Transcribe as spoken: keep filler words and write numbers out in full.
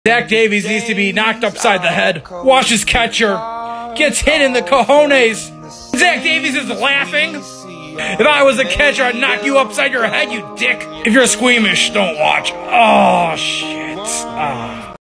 Zach Davies needs to be knocked upside the head. Watch his catcher. Gets hit in the cojones. Zach Davies is laughing. If I was a catcher, I'd knock you upside your head, you dick. If you're squeamish, don't watch. Oh, shit. Oh.